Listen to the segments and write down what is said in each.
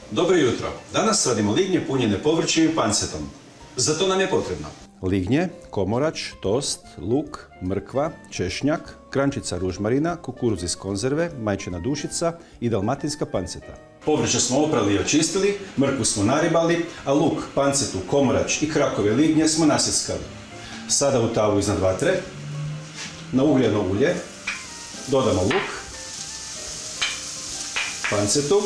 Dobro jutro. Danas radimo lignje punjene povrćem i pancetom. Za to nam je potrebno lignje, komorač, tost, luk, mrkva, češnjak, krančica ružmarina, kukuruz iz konzerve, majčina dušica i dalmatinska panceta. Povrće smo oprali i očistili, mrkvu smo naribali, a luk, pancetu, komorač i krakove lignje smo nasjeckali. Sada u tavu iznad vatre, na ugljeno ulje, dodamo luk, pancetu,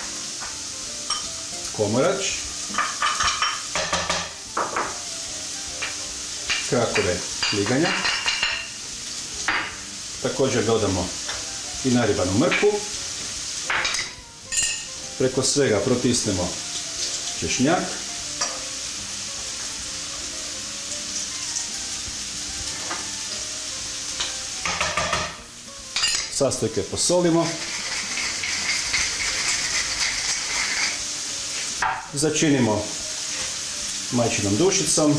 komorač, krakove liganja, također dodamo i naribanu mrkvu, preko svega protisnemo češnjak, sastojke posolimo, začinimo majčinom dušicom,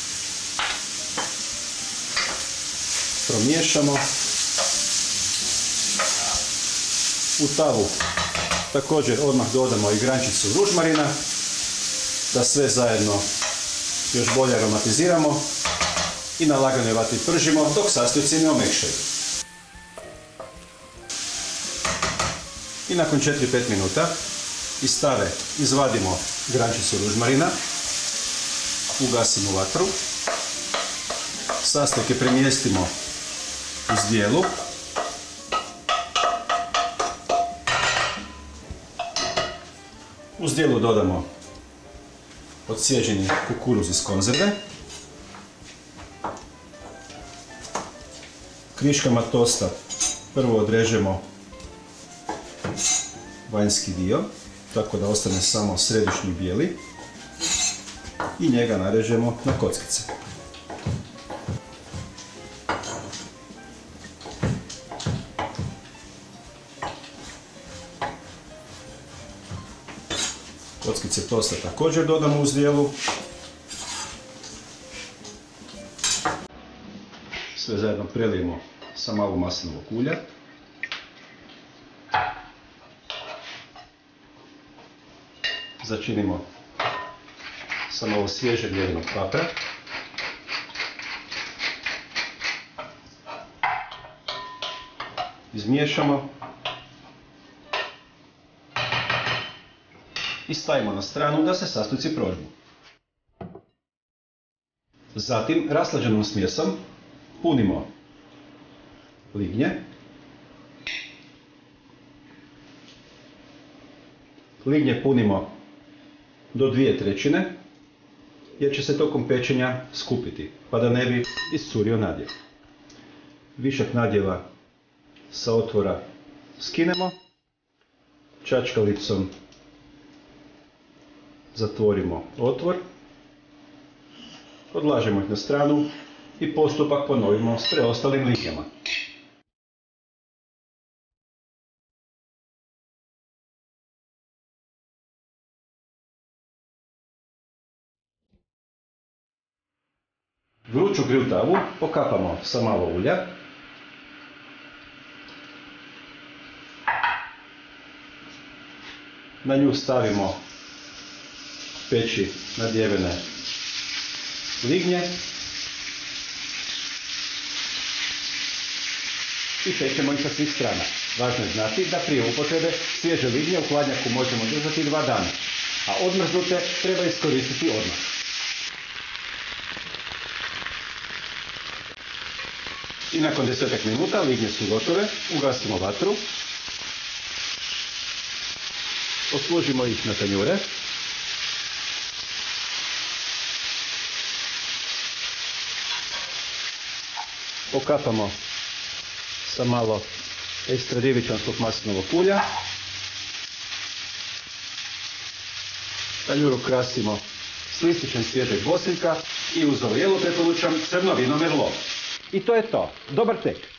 promiješamo. U tavu također odmah dodamo i grančicu ružmarina, da sve zajedno još bolje aromatiziramo i na laganoj vatri pržimo dok sastojci ne omekšaju. I nakon 4-5 minuta iz tave izvadimo grančicu ružmarina, ugasimo vatru, sastojke premjestimo u zdjelu, u zdjelu dodamo odsježeni kukuruz iz konzerve, kriškama tosta prvo odrežemo vanjski dio, tako da ostane samo središnji bijeli i njega narežemo na kockice. Kockice tosta također dodamo u zdjelu. Sve zajedno prelijemo sa malo maslinovog ulja. Začinimo sa malo svježeg mlijedinog papra. Izmiješamo i stavimo na stranu da se sastojci prožmu. Zatim rashlađenom smjesom punimo lignje, lignje punimo do 2/3 jer će se tokom pečenja skupiti, pa da ne bi iscurio nadjev. Višak nadjeva sa otvora skinemo, čačkalicom zatvorimo otvor, odlažemo ih na stranu i postupak ponovimo s preostalim lignjama. Vruću grill tavu pokapamo sa malo ulja. Na nju stavimo peći nadjevene lignje i pečemo ih sa svih strana. Važno je znati da prije upotrebe svježe lignje u hladnjaku možemo držati 2 dana, a odmrznute treba iskoristiti odmah. I nakon 10 minuta lignje su gotove, ugasimo vatru, oslužimo ih na tanjure, pokapamo sa malo ekstra djevičanskog maslinovog ulja, tanjuru krasimo s listićem svježeg bosiljka i uz ovo jelo preporučam crno vino Merlot. I to je to. Dobar tek!